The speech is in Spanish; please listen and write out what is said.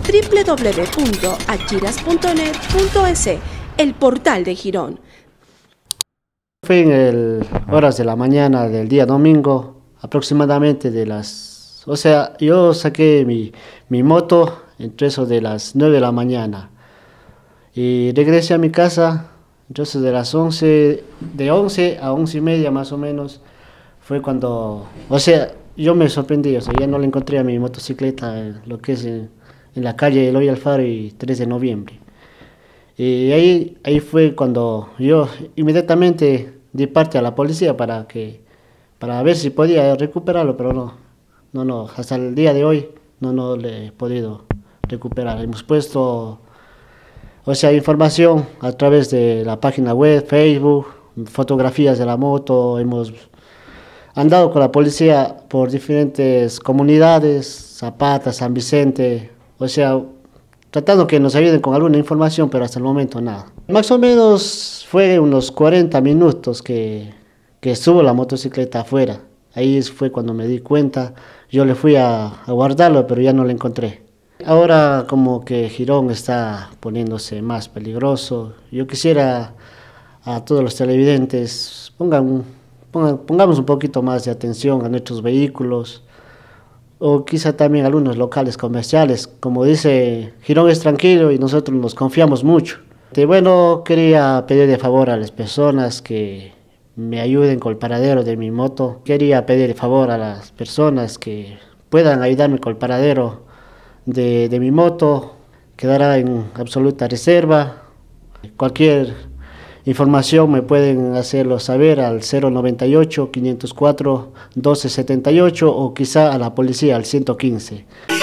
www.achiras.net.es, el portal de Girón. Fue en horas de la mañana del día domingo, aproximadamente yo saqué mi moto entre eso de las 9 de la mañana y regresé a mi casa, entonces de las 11 a 11:30 más o menos, fue cuando, yo me sorprendí, ya no le encontré a mi motocicleta en lo que es en la calle Eloy Alfaro y 3 de noviembre. Y ahí fue cuando yo inmediatamente di parte a la policía para ver si podía recuperarlo, pero no, hasta el día de hoy no le he podido recuperar. Hemos puesto, información a través de la página web, Facebook, fotografías de la moto, hemos andado con la policía por diferentes comunidades, Zapata, San Vicente, tratando que nos ayuden con alguna información, pero hasta el momento nada. Más o menos fue unos 40 minutos que estuvo la motocicleta afuera. Ahí fue cuando me di cuenta, yo le fui a guardarlo, pero ya no lo encontré. Ahora como que Girón está poniéndose más peligroso. Yo quisiera a todos los televidentes, pongamos un poquito más de atención a nuestros vehículos, o quizá también algunos locales comerciales. Como dice, Girón es tranquilo y nosotros nos confiamos mucho. Quería pedir de favor a las personas que me ayuden con el paradero de mi moto. Quería pedir de favor a las personas que puedan ayudarme con el paradero de mi moto. Quedará en absoluta reserva. Cualquier información me pueden hacerlo saber al 098-504-1278 o quizá a la policía al 115.